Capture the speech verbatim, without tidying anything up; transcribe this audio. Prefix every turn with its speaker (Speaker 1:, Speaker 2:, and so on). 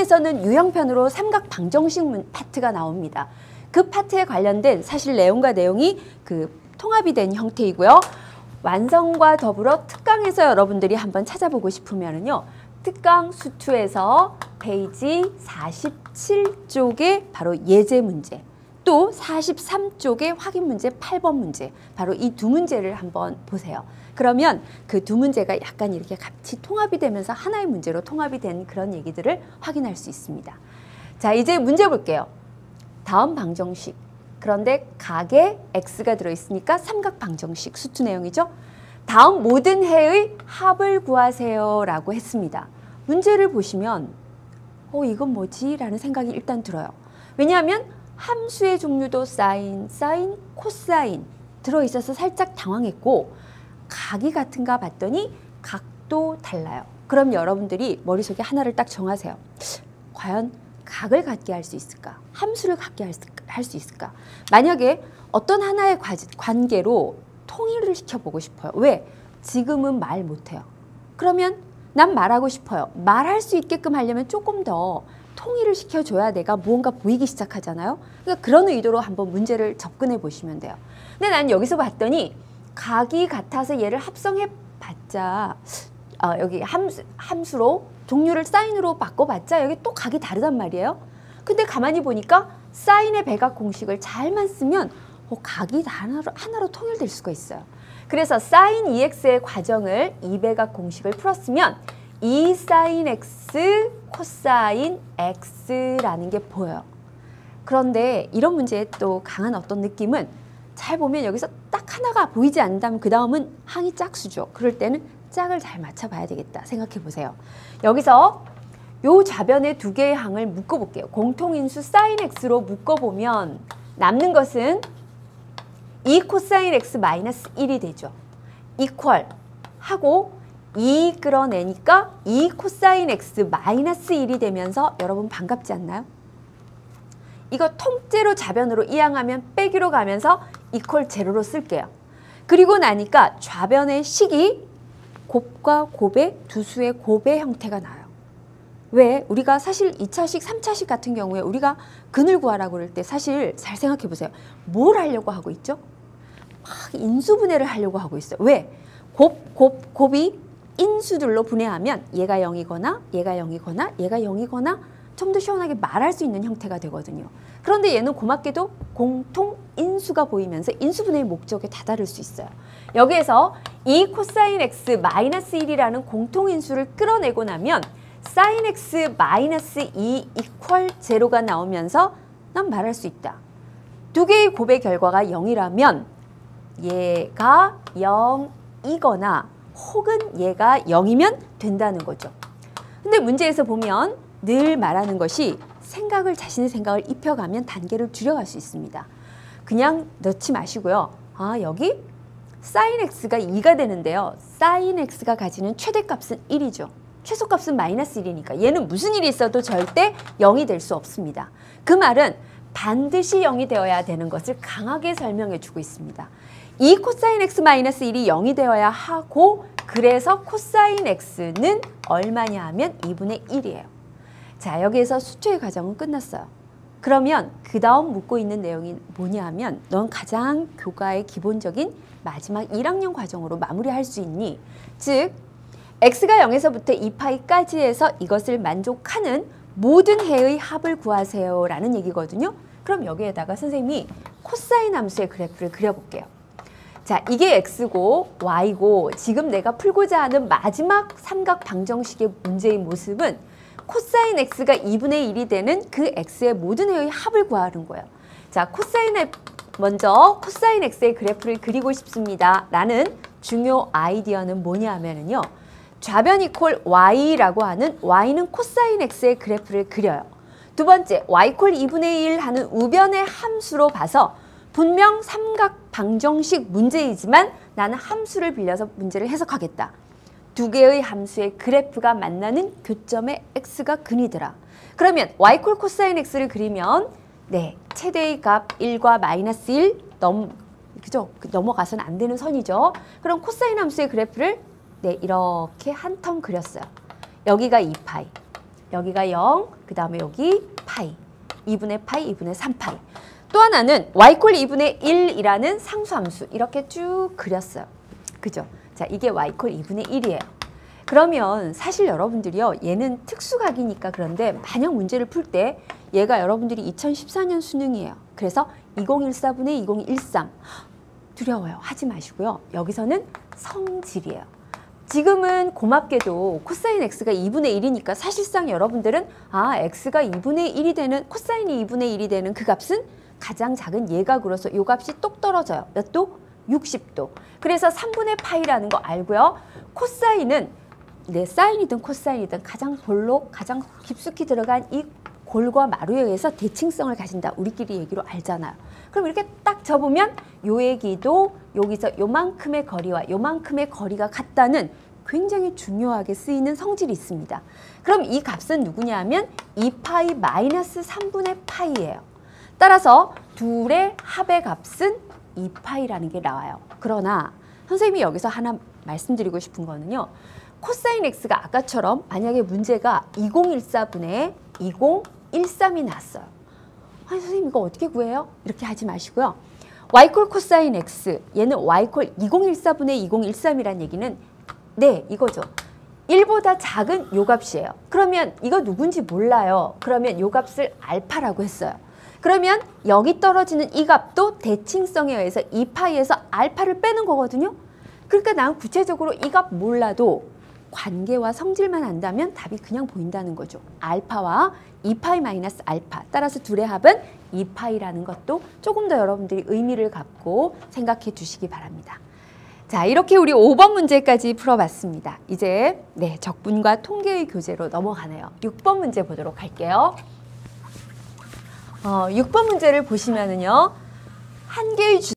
Speaker 1: 통에서는 유형편으로 삼각 방정식 문, 파트가 나옵니다. 그 파트에 관련된 사실 내용과 내용이 그 통합이 된 형태이고요. 완성과 더불어 특강에서 여러분들이 한번 찾아보고 싶으면은요. 특강 수투에서 페이지 사십칠 쪽에 바로 예제 문제, 또 사십삼 쪽에 확인 문제 팔 번 문제, 바로 이 두 문제를 한번 보세요. 그러면 그 두 문제가 약간 이렇게 같이 통합이 되면서 하나의 문제로 통합이 된 그런 얘기들을 확인할 수 있습니다. 자, 이제 문제 볼게요. 다음 방정식. 그런데 각에 x가 들어있으니까 삼각 방정식 수투 내용이죠. 다음 모든 해의 합을 구하세요 라고 했습니다. 문제를 보시면 어 이건 뭐지? 라는 생각이 일단 들어요. 왜냐하면 함수의 종류도 사인, 사인, 코사인 들어있어서 살짝 당황했고 각이 같은가 봤더니 각도 달라요. 그럼 여러분들이 머릿속에 하나를 딱 정하세요. 과연 각을 갖게 할 수 있을까? 함수를 갖게 할 수 있을까? 만약에 어떤 하나의 관계로 통일을 시켜보고 싶어요. 왜? 지금은 말 못해요. 그러면 난 말하고 싶어요. 말할 수 있게끔 하려면 조금 더 통일을 시켜줘야 내가 무언가 보이기 시작하잖아요. 그러니까 그런 의도로 한번 문제를 접근해 보시면 돼요. 근데 난 여기서 봤더니 각이 같아서 얘를 합성해 봤자 어, 여기 함수, 함수로 종류를 사인으로 바꿔봤자 여기 또 각이 다르단 말이에요. 근데 가만히 보니까 사인의 배각 공식을 잘만 쓰면 어, 각이 하나로, 하나로 통일될 수가 있어요. 그래서 사인 이엑스의 과정을 이 배각 공식을 풀었으면 이 사인 x 코사인 x라는 게 보여요. 그런데 이런 문제에 또 강한 어떤 느낌은 잘 보면 여기서 딱 하나가 보이지 않는다면 그 다음은 항이 짝수죠. 그럴 때는 짝을 잘 맞춰봐야 되겠다 생각해 보세요. 여기서 요 좌변의 두 개의 항을 묶어볼게요. 공통인수 사인 x로 묶어보면 남는 것은 이 코사인 x 마이너스 일이 되죠. 이퀄 하고 이 끌어내니까 이 코사인 x 마이너스 일이 되면서 여러분 반갑지 않나요? 이거 통째로 좌변으로 이항하면 빼기로 가면서 이퀄 제로로 쓸게요. 그리고 나니까 좌변의 식이 곱과 곱의 두 수의 곱의 형태가 나요. 왜? 우리가 사실 이 차식, 삼 차식 같은 경우에 우리가 근을 구하라고 그럴 때 사실 잘 생각해 보세요. 뭘 하려고 하고 있죠? 막 인수분해를 하려고 하고 있어요. 왜? 곱, 곱, 곱이 인수들로 분해하면 얘가 영이거나 얘가 영이거나 얘가 영이거나 좀 더 시원하게 말할 수 있는 형태가 되거든요. 그런데 얘는 고맙게도 공통 인수가 보이면서 인수분해의 목적에 다다를 수 있어요. 여기에서 이 코사인 x 마이너스 일이라는 공통 인수를 끌어내고 나면 사인 x 마이너스 이 이퀄 제로가 나오면서 난 말할 수 있다. 두 개의 곱의 결과가 영이라면 얘가 영이거나 혹은 얘가 영이면 된다는 거죠. 근데 문제에서 보면 늘 말하는 것이 생각을 자신의 생각을 입혀가면 단계를 줄여갈 수 있습니다. 그냥 넣지 마시고요. 아 여기 사인 x가 이가 되는데요. 사인 x가 가지는 최대값은 일이죠. 최소값은 마이너스 일이니까 얘는 무슨 일이 있어도 절대 영이 될 수 없습니다. 그 말은 반드시 영이 되어야 되는 것을 강하게 설명해 주고 있습니다. 이 코사인 x 마이너스 일이 영이 되어야 하고 그래서 코사인 x는 얼마냐 하면 이분의 일이에요. 자 여기에서 수투의 과정은 끝났어요. 그러면 그 다음 묻고 있는 내용이 뭐냐 하면 넌 가장 교과의 기본적인 마지막 일 학년 과정으로 마무리할 수 있니? 즉 x가 영에서부터 이 파이까지 해서 이것을 만족하는 모든 해의 합을 구하세요 라는 얘기거든요. 그럼 여기에다가 선생님이 코사인 함수의 그래프를 그려볼게요. 자, 이게 x고 y고 지금 내가 풀고자 하는 마지막 삼각 방정식의 문제의 모습은 코사인 x가 이분의 일이 되는 그 x의 모든 해의 합을 구하는 거예요. 자, 코사인 먼저 코사인 x의 그래프를 그리고 싶습니다. 라는 중요 아이디어는 뭐냐 하면은요. 좌변 이퀄 y라고 하는 y는 코사인 x의 그래프를 그려요. 두 번째, y 이퀄 이분의 일 하는 우변의 함수로 봐서 분명 삼각 방정식 문제이지만 나는 함수를 빌려서 문제를 해석하겠다. 두 개의 함수의 그래프가 만나는 교점의 x가 근이더라. 그러면 y 이퀄 코사인 x를 그리면 네 최대의 값 일과 마이너스 일 넘, 그죠? 넘어가서는 안 되는 선이죠. 그럼 코사인 함수의 그래프를 네 이렇게 한 텀 그렸어요. 여기가 이 파이. 여기가 영, 그 다음에 여기 파이. 이분의 파이, 이분의 삼 파이. 또 하나는 y 콜 이분의 일이라는 상수함수 이렇게 쭉 그렸어요. 그죠? 자, 이게 y 콜 이분의 일이에요. 그러면 사실 여러분들이요, 얘는 특수각이니까 그런데 만약 문제를 풀 때 얘가 여러분들이 이천십사 년 수능이에요. 그래서 이천십사분의 이천십삼. 두려워요. 하지 마시고요. 여기서는 성질이에요. 지금은 고맙게도 코사인 x가 이분의 일이니까 사실상 여러분들은 아, x가 이분의 일이 되는, 코사인이 이분의 일이 되는 그 값은 가장 작은 예각으로서 이 값이 똑 떨어져요. 몇 도? 육십 도. 그래서 삼분의 파이라는 거 알고요. 코사인은 네, 사인이든 코사인이든 가장 볼록, 가장 깊숙이 들어간 이 골과 마루에 의해서 대칭성을 가진다. 우리끼리 얘기로 알잖아요. 그럼 이렇게 딱 접으면 요 얘기도 여기서 요만큼의 거리와 요만큼의 거리가 같다는 굉장히 중요하게 쓰이는 성질이 있습니다. 그럼 이 값은 누구냐 하면 이 파이 마이너스 삼분의 파이예요. 따라서 둘의 합의 값은 이 파이라는 게 나와요. 그러나 선생님이 여기서 하나 말씀드리고 싶은 거는요. 코사인 x가 아까처럼 만약에 문제가 이천십사분의 이천십삼이 나왔어요. 아니 선생님 이거 어떻게 구해요? 이렇게 하지 마시고요. y 콜 코사인 x, 얘는 y 콜 이천십사분의 이천십삼이란 얘기는 네, 이거죠. 일보다 작은 요 값이에요. 그러면 이거 누군지 몰라요. 그러면 요 값을 알파라고 했어요. 그러면 여기 떨어지는 이 값도 대칭성에 의해서 이 파이에서 알파를 빼는 거거든요. 그러니까 난 구체적으로 이 값 몰라도 관계와 성질만 안다면 답이 그냥 보인다는 거죠. 알파와 이 파이 마이너스 알파. 따라서 둘의 합은 이 파이라는 것도 조금 더 여러분들이 의미를 갖고 생각해 주시기 바랍니다. 자, 이렇게 우리 오 번 문제까지 풀어봤습니다. 이제 네, 적분과 통계의 교재로 넘어가네요. 육 번 문제 보도록 할게요. 어, 육 번 문제를 보시면은요. 한 개의 주